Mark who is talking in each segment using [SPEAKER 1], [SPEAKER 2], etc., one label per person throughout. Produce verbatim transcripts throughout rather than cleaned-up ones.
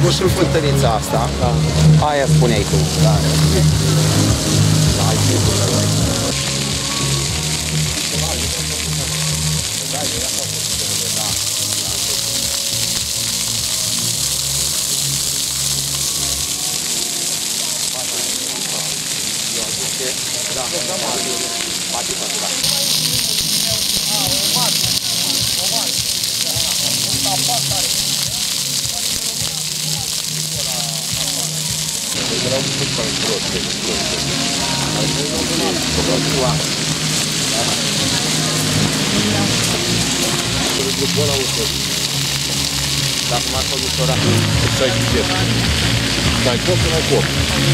[SPEAKER 1] Nu și-l fântănița asta. Da. Aia spuneai tu. Da. Da, hai fi bună, băi. Da, da, da, poate face, da. A, o mare, o mare. Un tapat care... Era un pic mai prost, de prost. Ai fost un pic mai prost. După ăla ușor. Dacă m-ați făcut ușorat, îți ai chitiet. N-ai cop, n-ai cop.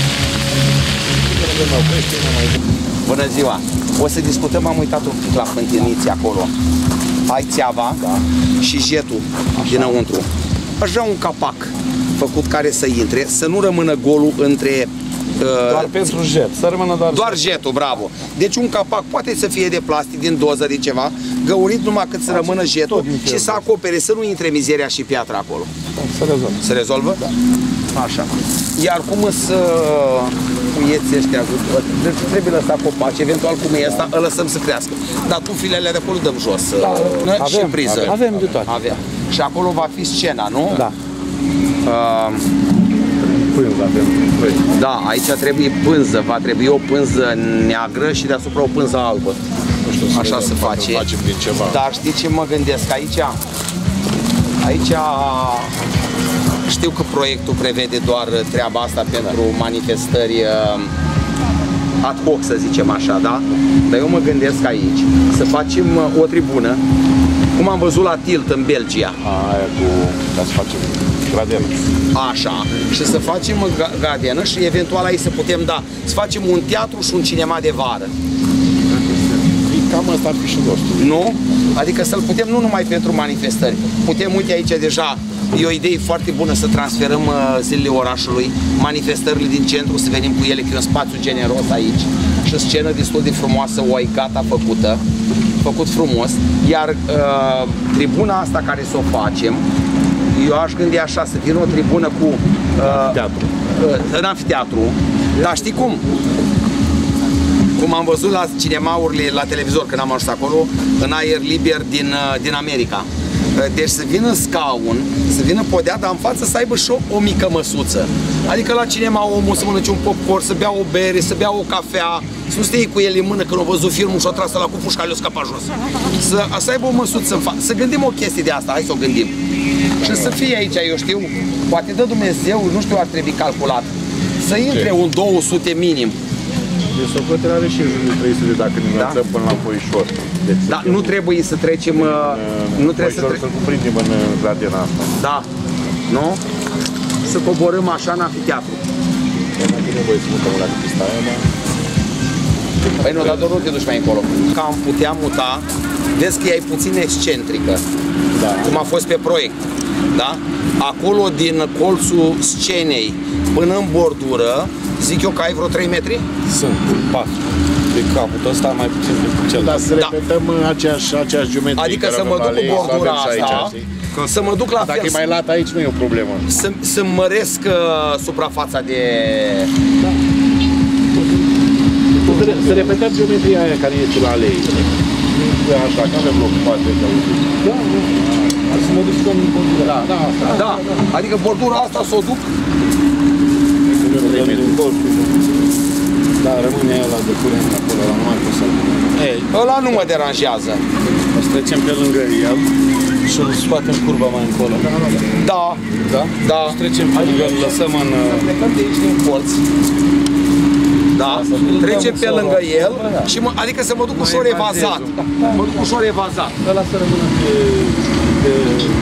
[SPEAKER 1] Bună ziua! O să discutăm, am uitat un pic la fântiniți acolo. Ai țeava, da, și jetul. Așa. Dinăuntru. Aș vrea un capac făcut care să intre, să nu rămână golul între... Uh,
[SPEAKER 2] doar pentru jet, să rămână doar...
[SPEAKER 1] Doar jet. jetul, bravo. Deci un capac poate să fie de plastic, din doză, de ceva, găurit numai cât să rămână jetul și să acopere, să nu intre mizeria și piatra acolo.
[SPEAKER 2] Se rezolvă.
[SPEAKER 1] Se rezolvă? Da. Așa. Iar cum să cuieții ăștia, trebuie lăsat copaci, eventual cum e ăsta, îl lăsăm să crească. Dar tuflile de acolo dăm jos, da, avem, și priză.
[SPEAKER 2] Avem, avem de toate.
[SPEAKER 1] Avem. Și acolo va fi scena, nu?
[SPEAKER 2] Da.
[SPEAKER 1] Uh,
[SPEAKER 2] Pânză avem.
[SPEAKER 1] Da, aici trebuie pânză, va trebui o pânză neagră și deasupra o pânză albă.
[SPEAKER 2] Nu știu,
[SPEAKER 1] așa se face.
[SPEAKER 2] Facem din ceva.
[SPEAKER 1] Dar știi ce mă gândesc aici? Aici știu că proiectul prevede doar treaba asta pentru manifestări ad hoc, să zicem așa, da? Dar eu mă gândesc aici să facem o tribună, cum am văzut la Tilt în Belgia.
[SPEAKER 2] Aia cu... ca să facem gradenă.
[SPEAKER 1] Așa. Și să facem gradenă și eventual aici să putem, da, să facem un teatru și un cinema de vară.
[SPEAKER 2] Cam asta ar fi și nostru.
[SPEAKER 1] Nu? Adică să-l putem nu numai pentru manifestări. Putem, uite aici deja, e o idee foarte bună să transferăm uh, zilele orașului, manifestările din centru, să venim cu ele, că e un spațiu generos aici și o scenă destul de frumoasă, o ai gata făcută, făcut frumos, iar uh, tribuna asta care să o facem, eu aș gândi așa, să vină o tribună cu uh,
[SPEAKER 2] teatru.
[SPEAKER 1] Uh, în amfiteatru, dar știi cum? Cum am văzut la cinemaurile, la televizor când am ajuns acolo, în aer liber din, din America. Deci să vină scaun, să vină podea, dar în față să aibă și o, o mică măsuță. Adică la cinema omul să mănânce un popcorn, să bea o bere, să bea o cafea, să nu stea cu el în mână când a văzut filmul și a tras la cu pușca, le-a scăpat jos. Să, să aibă o măsuță în față, să gândim o chestie de asta, hai să o gândim. Și să fie aici, eu știu, poate dă Dumnezeu, nu știu, ar trebui calculat, să intre un două sute minim.
[SPEAKER 2] Deci socoterea are și jurul trei sute dacă ne înălțăm până la Foișor. Deci
[SPEAKER 1] da, nu trebuie să trecem...
[SPEAKER 2] În,
[SPEAKER 1] nu trebuie să
[SPEAKER 2] tre să-l cuprindem în gradena asta.
[SPEAKER 1] Da. Nu? Să coborâm așa în amfiteatru.
[SPEAKER 2] Nu e nevoie să mutăm la pista aia, dar...
[SPEAKER 1] Păi nu, dar doar nu te duci mai încolo. Că am putea muta, vezi că e puțin excentrică, da, cum a fost pe proiect. Da? Acolo din colțul scenei până în bordură, zic eu că ai vreo trei metri?
[SPEAKER 2] Sunt, patru. Pe capul ăsta mai puțin decât cel. Dar să repetăm da. aceeași, aceeași geometrie.
[SPEAKER 1] Adică să mă duc cu bordura asta, aici, să mă duc la
[SPEAKER 2] dacă fel. Dacă e mai lat aici, nu e o problemă.
[SPEAKER 1] Să, să măresc uh, suprafața de...
[SPEAKER 2] Da. Să repetăm geometria aia care este la alei. Așa, că avem loc foarte de auzit. Da, da. Să mă duc și în bordura. Da, da, asta.
[SPEAKER 1] Da, adică bordura asta să o duc.
[SPEAKER 2] Da, rămâne ăla de curent acolo, ăla nu mai pot să-l...
[SPEAKER 1] Ăla nu mă deranjează.
[SPEAKER 2] O să trecem pe lângă el și îl scoatem curba mai încolo.
[SPEAKER 1] Da.
[SPEAKER 2] Da?
[SPEAKER 1] Da.
[SPEAKER 2] O să trecem pe lângă el, lăsăm în...
[SPEAKER 1] Plecăm de aici din colț. Da, trecem pe lângă el și mă, adică să mă duc ușor evazat. Mă duc ușor evazat.
[SPEAKER 2] Ăla să rămână pe... pe...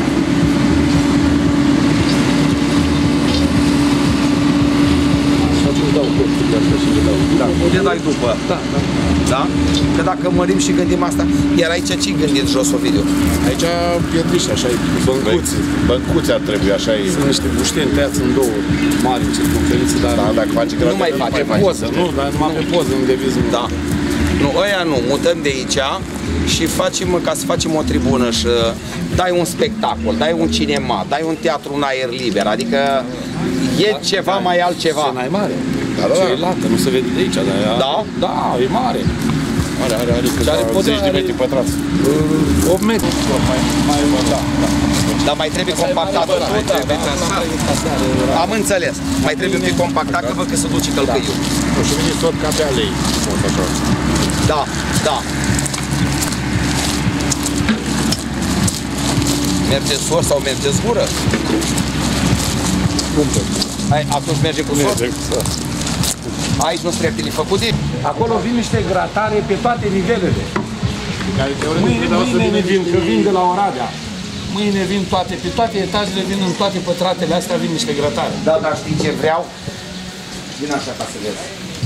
[SPEAKER 1] Da, le dai după.
[SPEAKER 2] Da, da.
[SPEAKER 1] Da? Că dacă mărim și gândim asta, iar aici ce-i gândit jos, Ovidiu?
[SPEAKER 2] Aici pietriști, așa e, băncuți. Băncuți ar trebui, așa e. Sunt niște bușteni tăiați în două mari în circumferință, dar... Da, dacă face grădină,
[SPEAKER 1] nu mai face,
[SPEAKER 2] pe poză, nu? Dar numai pe poză, în devizul.
[SPEAKER 1] Da. Nu, ăia nu, mutăm de aici și facem, ca să facem o tribună și dai un spectacol, dai un cinema, dai un teatru în aer liber, adică e da, ceva da, mai altceva.
[SPEAKER 2] Scena e mare. Da, da, da. E lată, nu se vede de aici, dar ea...
[SPEAKER 1] Da?
[SPEAKER 2] Da, e mare. Are, are, are câteva zeci de metri pătrați. opt metri. Mai, mai, da, da.
[SPEAKER 1] Dar mai trebuie compactat. Am înțeles. Mai trebuie fi compactat, că văd că se duce călcăiul.
[SPEAKER 2] Da. Și vine tot ca pe alei.
[SPEAKER 1] Da, da. Mergeți sus sau mergeți gură?
[SPEAKER 2] Cum pe?
[SPEAKER 1] Hai, atunci merge cu sus? Aici nu trebuie fi făcut de...
[SPEAKER 3] Acolo vin niște gratare pe toate nivelele. Mâine, mâine vin, că vin de la Oradea. Mâine vin toate, pe toate etajele vin, în toate pătratele astea vin niște gratare.
[SPEAKER 1] Da, dar știi ce vreau? Vin așa ca să vezi.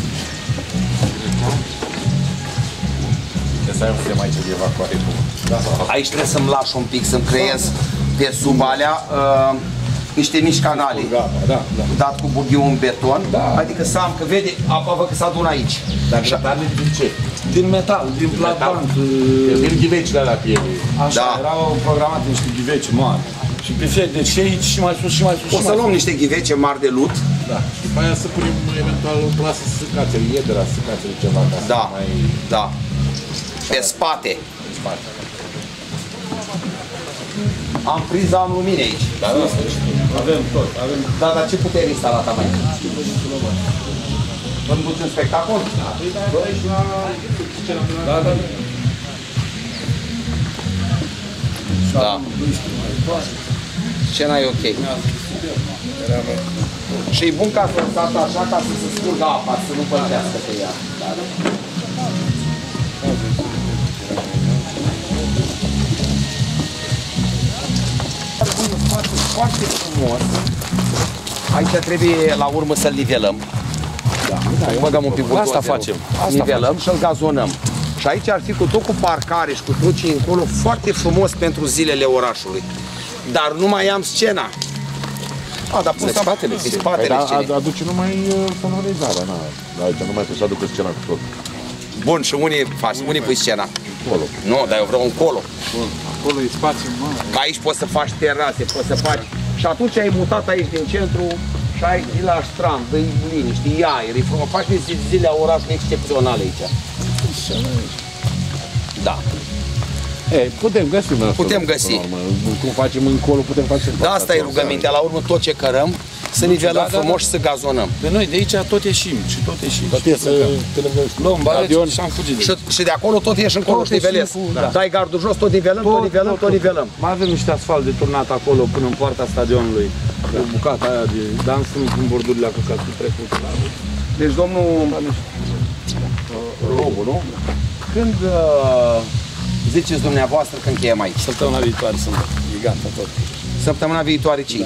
[SPEAKER 2] Trebuie să ai un sistem aici de evacuare.
[SPEAKER 1] Aici trebuie să-mi lași un pic, să-mi creez pe sub alea uh, niște mici canale.
[SPEAKER 2] Da, da, da.
[SPEAKER 1] Dat cu bughiul în beton,
[SPEAKER 2] da.
[SPEAKER 1] Adică să am, că vede, apa văd că se adună aici.
[SPEAKER 2] Dar grătarele din ce?
[SPEAKER 3] Din metal, din platband.
[SPEAKER 2] Din ghivecile alea pe ele.
[SPEAKER 3] Așa, da. Erau programate niște ghiveci mari. Și pe fiecare, deci aici și mai sus și mai sus.
[SPEAKER 1] O să luăm niște ghivece mari de lut.
[SPEAKER 2] Da. Și după aia să punem eventual o plasă săcațele, iedera săcațele ceva ca
[SPEAKER 1] da.
[SPEAKER 2] Să mai...
[SPEAKER 1] Da. Pe spate.
[SPEAKER 2] Pe spate.
[SPEAKER 1] Am priză, am lumini aici.
[SPEAKER 2] Da, da, avem tot. Avem...
[SPEAKER 1] Da, dar ce putere instalat am aici? Vă duci un spectacol?
[SPEAKER 2] Da, da, da.
[SPEAKER 1] Da. Scena e ok. Și e bun ca să stați așa, ca să se scurgă apa, să nu păltească pe ea. Foarte, foarte frumos. Aici trebuie la urmă să-l nivelăm.
[SPEAKER 2] Da, da,
[SPEAKER 1] băgăm un pic
[SPEAKER 2] asta facem.
[SPEAKER 1] Asta nivelăm și-l gazonăm. Și aici ar fi cu tot cu parcare și cu trucii încolo foarte frumos pentru zilele orașului. Dar nu mai am scena. A, dar pun spatele, pe spatele
[SPEAKER 2] scenei. Aduce numai sonorizarea, na. Aici nu mai trebuie să aducă scena cu tot.
[SPEAKER 1] Bun, și unii faci, unii pui scena.
[SPEAKER 2] Încolo.
[SPEAKER 1] Nu, dar eu vreau încolo.
[SPEAKER 3] Acolo e spațiu mare.
[SPEAKER 1] Că aici poți să faci terase, poți să faci... Și atunci ai mutat aici din centru și ai la strand, dă-i liniște, e aer, e frumos. Faci niște zile a orașului excepționale aici. Da.
[SPEAKER 2] E, putem găsi.
[SPEAKER 1] Putem găsi.
[SPEAKER 2] Cum facem încolo, putem face...
[SPEAKER 1] Da, asta e rugămintea. La urmă tot ce cărăm, să nivelăm da, frumos da, da. Și să gazonăm.
[SPEAKER 3] De noi de aici tot ieșim și tot ieșim.
[SPEAKER 2] Știi să
[SPEAKER 3] luăm bareci și am fugit.
[SPEAKER 1] Și, și de acolo tot ieși încolo și nivelezi. Da. Dai gardul jos, tot nivelăm, tot, tot nivelăm, tot, tot, tot nivelăm.
[SPEAKER 3] Mai avem niște asfalt de turnat acolo până în poarta stadionului. Da. O bucată aia de dans în bordurile a căcat cu trecut.
[SPEAKER 1] Deci domnul Robu, nu? Când uh, ziceți dumneavoastră că încheiem aici?
[SPEAKER 3] Săptămâna viitoare sunt. E gata tot.
[SPEAKER 1] Săptămâna viitoare ce?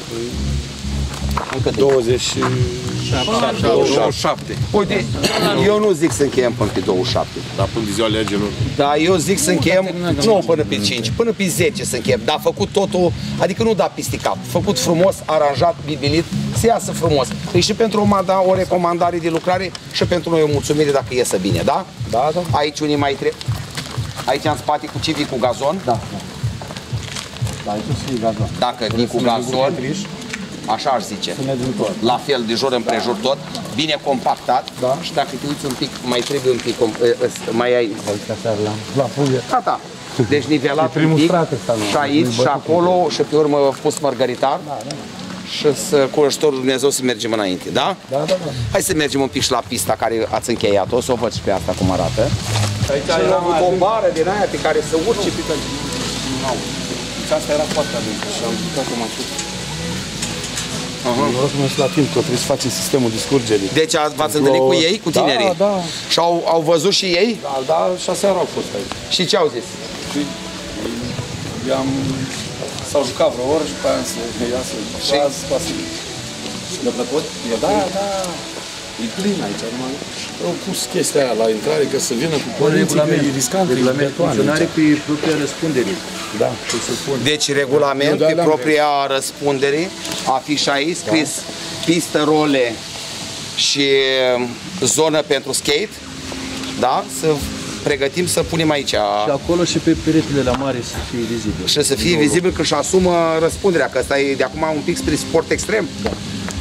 [SPEAKER 3] Încă douăzeci și șapte.
[SPEAKER 1] Uite, eu nu zic să încheiem până pe douăzeci și șapte.
[SPEAKER 2] Dar până de ziua legilor.
[SPEAKER 1] Da, eu zic să încheiem, nu până pe cinci, până pe zece să încheiem. Dar făcut totul, adică nu da pisticap. Făcut frumos, aranjat, bibilit, să iasă frumos. Deci și pentru o, o recomandare de lucrare și pentru noi o mulțumire dacă iese bine, da?
[SPEAKER 3] Da, da.
[SPEAKER 1] Aici unii mai trebuie. Aici în spate cu ce vii cu gazon?
[SPEAKER 3] Da, da. Da, aici să fie gazon.
[SPEAKER 1] Dacă vii cu gazon, așa aș zice. La fel, de jur împrejur tot, bine compactat.
[SPEAKER 3] Da.
[SPEAKER 1] Și dacă te uiți un pic, mai trebuie un pic, mai ai...
[SPEAKER 3] La puie.
[SPEAKER 1] Gata. Deci nivelat un pic. Și aici, și acolo, și pe urmă pus mărgăritar.
[SPEAKER 3] Da, da.
[SPEAKER 1] Și să, cu ajutorul Dumnezeu să mergem înainte, da?
[SPEAKER 3] Da, da, da.
[SPEAKER 1] Hai să mergem un pic și la pista care ați încheiat-o, să o văd și pe asta cum arată.
[SPEAKER 3] Aici
[SPEAKER 1] și am avut o bară din aia pe care să urce pe tăi.
[SPEAKER 3] Nu. Deci asta era foarte adâncă și am jucat-o mai sus. Noroc că la timp, că trebuie să facem sistemul de scurgere.
[SPEAKER 1] Deci v-ați întâlnit cu ei, cu tinerii?
[SPEAKER 3] Da, da.
[SPEAKER 1] Și au, au văzut și ei?
[SPEAKER 3] Da, da, și aseară au fost aici.
[SPEAKER 1] Și ce au zis?
[SPEAKER 3] I-am... S-au jucat vreo oră și pe aia să iasă. Și azi, pasibil.
[SPEAKER 1] Și le-a plăcut?
[SPEAKER 3] Da, da. E plin aici, numai. Au pus chestia aia la intrare, că să vină cu părinții, că e riscant.
[SPEAKER 4] Regulament, funcționare pe propria răspundere.
[SPEAKER 3] Da.
[SPEAKER 1] Deci regulament pe propria răspundere, afiș aici, scris pistă, role și zonă pentru skate, da? Să pregătim să punem aici.
[SPEAKER 4] Și acolo și pe peretele la mare să fie vizibil.
[SPEAKER 1] Și să fie vizibil că își asumă răspunderea, că ăsta e de acum un pic spre sport extrem.
[SPEAKER 4] Da.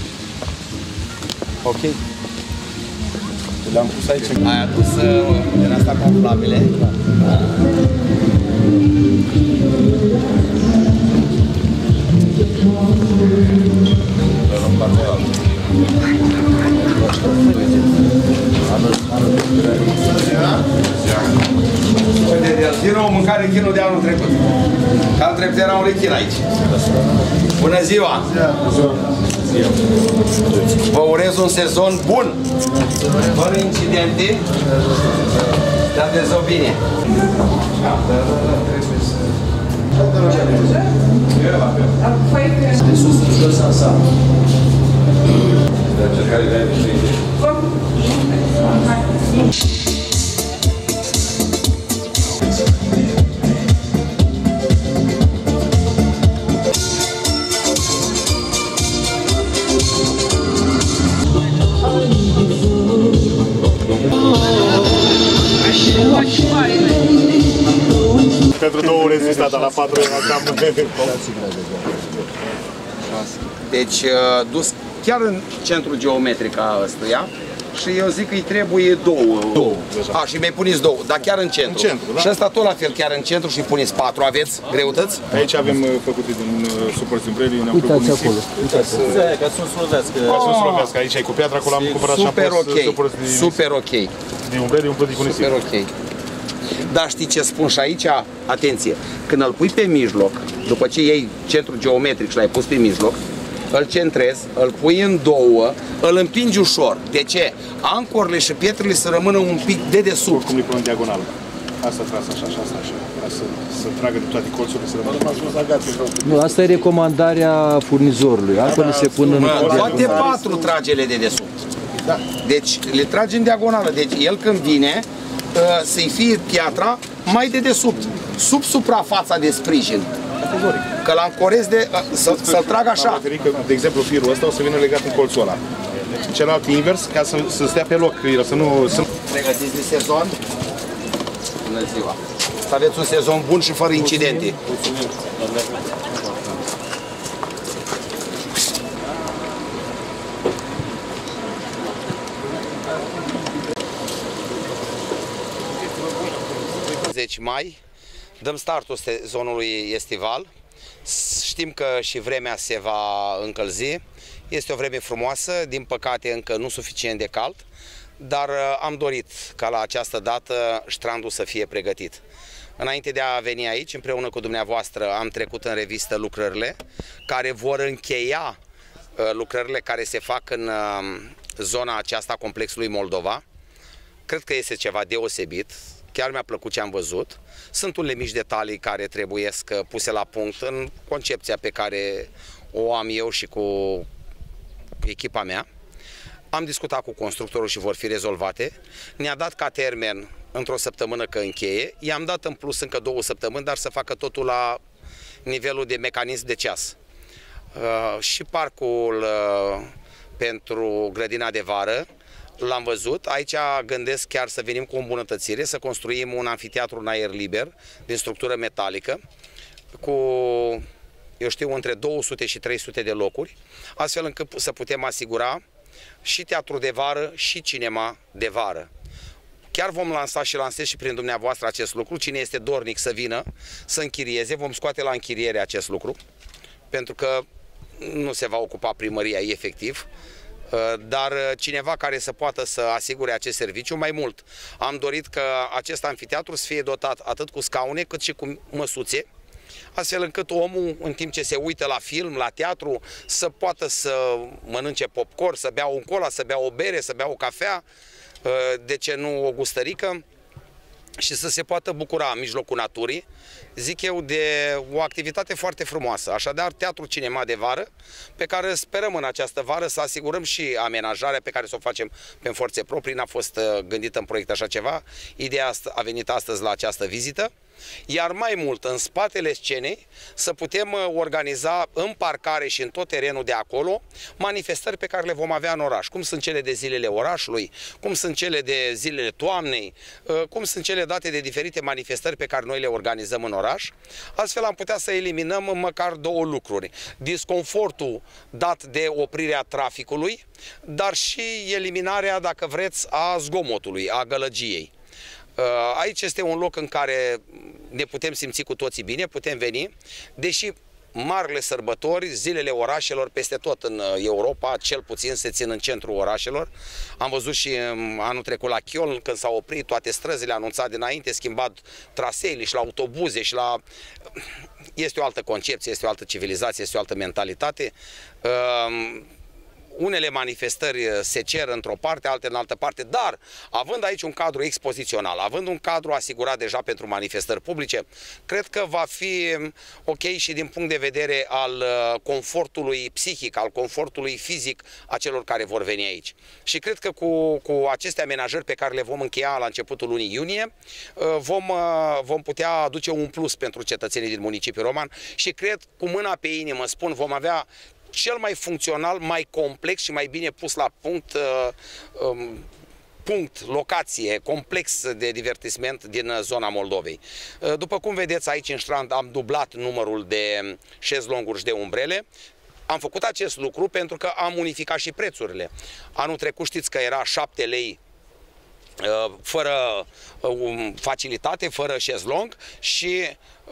[SPEAKER 1] Ok.
[SPEAKER 2] Le-am pus aici.
[SPEAKER 1] Ai adus din asta conflabile. Vino o mâncare chinul de anul trecut. Anul trecut era un rechin aici. Bună ziua! Vă urez un sezon bun, fără incidente, dar de zău bine.
[SPEAKER 4] De sus în jos în sală.
[SPEAKER 2] Pentru două ore rezistat, dar la patru era cam...
[SPEAKER 1] Deci, dus chiar în centrul geometric a ăstuia și eu zic că îi trebuie două.
[SPEAKER 2] Două, deja.
[SPEAKER 1] A, și mi-ai puneți două, dar chiar în centru.
[SPEAKER 2] În centru, da.
[SPEAKER 1] Și ăsta tot la fel, chiar în centru și puneți patru, aveți greutăți?
[SPEAKER 2] Aici avem făcute din suport simbrelii, ne-am făcut
[SPEAKER 4] Uitați acolo.
[SPEAKER 2] Uitați.
[SPEAKER 4] Ca sunt slovească.
[SPEAKER 2] Ca sunt slovească, aici e cu piatra, acolo am cumpărat și am
[SPEAKER 1] Super
[SPEAKER 2] pus
[SPEAKER 1] ok,
[SPEAKER 2] suport din...
[SPEAKER 1] super ok.
[SPEAKER 2] Din umbrelii umplut cu nisip.
[SPEAKER 1] Super ok. Dar știi ce spun și aici? Atenție, când îl pui pe mijloc, după ce iei centrul geometric și l-ai pus pe mijloc, îl centrezi, îl pui în două, îl împingi ușor. De ce? Ancorile și pietrele să rămână un pic de desubt.
[SPEAKER 2] Oricum le pun în diagonală. Asta tras așa și asta așa. Ca să, să tragă de toate colțurile, să rămână.
[SPEAKER 4] Nu, asta e recomandarea furnizorului. Altfel se pun în...
[SPEAKER 1] Toate patru tragele de desubt.
[SPEAKER 2] Da.
[SPEAKER 1] Deci le tragi în diagonală. Deci el când vine, să-i fie piatra mai de desubt, sub suprafața de sprijin.
[SPEAKER 2] Categoric.
[SPEAKER 1] Că l-ancorezi de, să, să-l trag așa.
[SPEAKER 2] Că, de exemplu, firul ăsta o să vină legat în colțul ăla. Celălalt invers, ca să, să stea pe loc, să nu... Să...
[SPEAKER 1] Pregătiți de sezon? Bună ziua! Să aveți un sezon bun și fără incidente. zece mai, dăm startul sezonului estival. Știm că și vremea se va încălzi. Este o vreme frumoasă, din păcate încă nu suficient de cald, dar am dorit ca la această dată strandul să fie pregătit. Înainte de a veni aici, împreună cu dumneavoastră, am trecut în revistă lucrările care vor încheia lucrările care se fac în zona aceasta a complexului Moldova. Cred că este ceva deosebit. Chiar mi-a plăcut ce am văzut. Sunt unele mici detalii care trebuie puse la punct în concepția pe care o am eu și cu echipa mea. Am discutat cu constructorul și vor fi rezolvate. Ne-a dat ca termen într-o săptămână că încheie. I-am dat în plus încă două săptămâni, dar să facă totul la nivelul de mecanism de ceas. Uh, și parcul uh, pentru grădina de vară l-am văzut. Aici gândesc chiar să venim cu o îmbunătățire, să construim un amfiteatru în aer liber, din structură metalică, cu, eu știu, între două sute și trei sute de locuri, astfel încât să putem asigura și teatru de vară și cinema de vară. Chiar vom lansa și lansez și prin dumneavoastră acest lucru. Cine este dornic să vină, să închirieze, vom scoate la închiriere acest lucru, pentru că nu se va ocupa primăria efectiv, dar cineva care să poată să asigure acest serviciu. Mai mult, am dorit că acest amfiteatru să fie dotat atât cu scaune cât și cu măsuțe, astfel încât omul, în timp ce se uită la film, la teatru, să poată să mănânce popcorn, să bea un cola, să bea o bere, să bea o cafea, de ce nu o gustărică, și să se poată bucura în mijlocul naturii, zic eu, de o activitate foarte frumoasă. Așadar, teatru cinema de vară, pe care sperăm în această vară să asigurăm și amenajarea pe care să o facem pe forțe proprii. N-a fost gândită în proiect așa ceva. Ideea a venit astăzi la această vizită iar mai mult în spatele scenei să putem organiza în parcare și în tot terenul de acolo manifestări pe care le vom avea în oraș, cum sunt cele de zilele orașului, cum sunt cele de zilele toamnei, cum sunt cele date de diferite manifestări pe care noi le organizăm în oraș. Astfel am putea să eliminăm măcar două lucruri: disconfortul dat de oprirea traficului, dar și eliminarea, dacă vreți, a zgomotului, a gălăgiei. Aici este un loc în care ne putem simți cu toții bine, putem veni, deși marile sărbători, zilele orașelor peste tot în Europa, cel puțin se țin în centrul orașelor. Am văzut și anul trecut la Köln, când s-au oprit toate străzile, anunțat dinainte, schimbat traseele și la autobuze și la... Este o altă concepție, este o altă civilizație, este o altă mentalitate. Unele manifestări se cer într-o parte, alte în altă parte, dar având aici un cadru expozițional, având un cadru asigurat deja pentru manifestări publice, cred că va fi ok și din punct de vedere al confortului psihic, al confortului fizic a celor care vor veni aici. Și cred că cu, cu aceste amenajări pe care le vom încheia la începutul lunii iunie, vom, vom putea aduce un plus pentru cetățenii din municipiul Roman și cred, cu mâna pe inimă spun, vom avea cel mai funcțional, mai complex și mai bine pus la punct, uh, um, punct, locație, complex de divertisment din zona Moldovei. Uh, după cum vedeți aici în Strand am dublat numărul de șezlonguri și de umbrele. Am făcut acest lucru pentru că am unificat și prețurile. Anul trecut știți că era șapte lei uh, fără uh, facilitate, fără șezlong și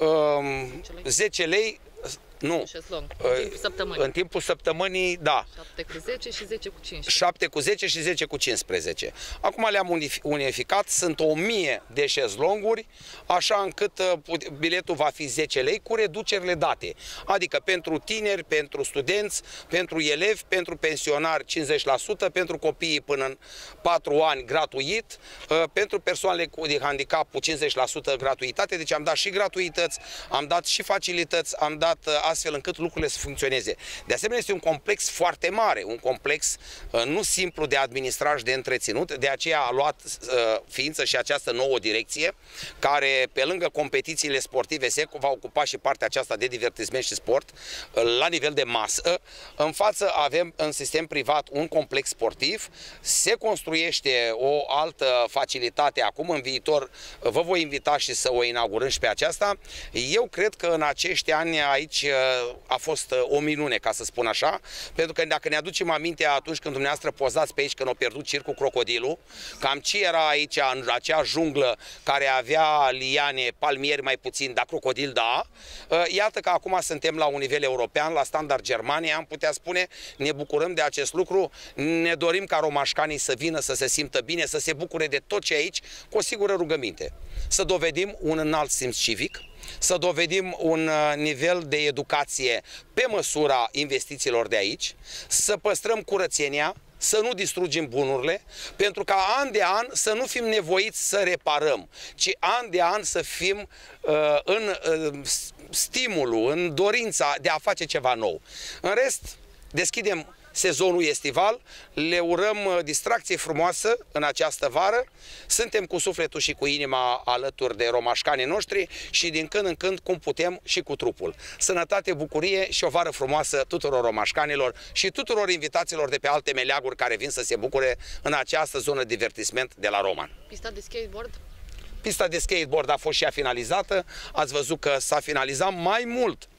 [SPEAKER 1] uh, zece lei. Nu.
[SPEAKER 5] În timpul săptămânii.
[SPEAKER 1] În timpul săptămânii, da.
[SPEAKER 5] șapte cu zece și zece cu cincisprezece.
[SPEAKER 1] șapte cu zece și zece cu cincisprezece. Acum le-am unificat, sunt o mie de șezlonguri, așa încât biletul va fi zece lei cu reducerile date. Adică pentru tineri, pentru studenți, pentru elevi, pentru pensionari cincizeci la sută, pentru copiii până în patru ani gratuit, pentru persoanele cu handicap cu cincizeci la sută gratuitate, deci am dat și gratuități, am dat și facilități, am dat astfel încât lucrurile să funcționeze. De asemenea, este un complex foarte mare, un complex uh, nu simplu de administrat și de întreținut, de aceea a luat uh, ființă și această nouă direcție, care pe lângă competițiile sportive se va ocupa și partea aceasta de divertisment și sport uh, la nivel de masă. În față avem în sistem privat un complex sportiv, se construiește o altă facilitate acum, în viitor uh, vă voi invita și să o inaugurăm și pe aceasta. Eu cred că în acești ani aici a fost o minune, ca să spun așa, pentru că dacă ne aducem aminte atunci când dumneavoastră pozați pe aici când au pierdut circul Crocodilul, cam ce era aici în acea junglă care avea liane, palmieri mai puțin, dar crocodil da, iată că acum suntem la un nivel european, la standard Germania, am putea spune, ne bucurăm de acest lucru, ne dorim ca romașcanii să vină, să se simtă bine, să se bucure de tot ce e aici, cu o sigură rugăminte, să dovedim un înalt simț civic, să dovedim un nivel de educație pe măsura investițiilor de aici, să păstrăm curățenia, să nu distrugem bunurile, pentru ca an de an să nu fim nevoiți să reparăm, ci an de an să fim uh, în uh, stimulul, în dorința de a face ceva nou. În rest, deschidem sezonul estival, le urăm distracție frumoasă în această vară, suntem cu sufletul și cu inima alături de romașcanii noștri și din când în când, cum putem, și cu trupul. Sănătate, bucurie și o vară frumoasă tuturor romașcanilor și tuturor invitaților de pe alte meleaguri care vin să se bucure în această zonă de divertisment de la Roman.
[SPEAKER 5] Pista de skateboard?
[SPEAKER 1] Pista de skateboard a fost și ea finalizată, ați văzut că s-a finalizat mai mult.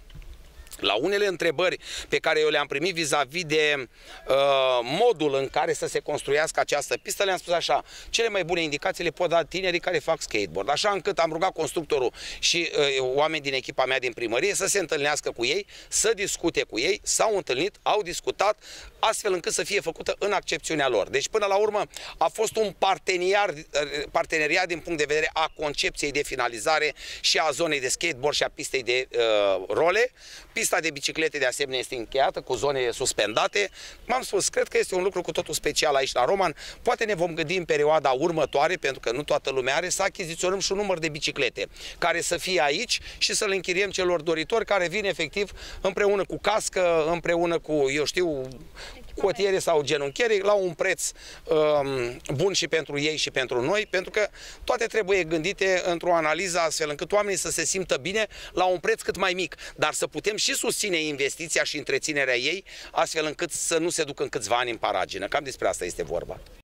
[SPEAKER 1] La unele întrebări pe care eu le-am primit vis-a-vis de uh, modul în care să se construiască această pistă, le-am spus așa: cele mai bune indicații le pot da tinerii care fac skateboard, așa încât am rugat constructorul și uh, oameni din echipa mea din primărie să se întâlnească cu ei, să discute cu ei, s-au întâlnit, au discutat, astfel încât să fie făcută în accepțiunea lor. Deci până la urmă a fost un parteneriat, parteneriat din punct de vedere a concepției de finalizare și a zonei de skateboard și a pistei de uh, role. Pista de biciclete de asemenea este încheiată cu zone suspendate. M-am spus, cred că este un lucru cu totul special aici la Roman. Poate ne vom gândi în perioada următoare, pentru că nu toată lumea are, să achiziționăm și un număr de biciclete care să fie aici și să le închiriem celor doritori care vin efectiv împreună cu cască, împreună cu, eu știu, cotiere sau genunchiere, la un preț um, bun și pentru ei și pentru noi, pentru că toate trebuie gândite într-o analiză astfel încât oamenii să se simtă bine la un preț cât mai mic, dar să putem și susține investiția și întreținerea ei, astfel încât să nu se ducă în câțiva ani în paragină. Cam despre asta este vorba.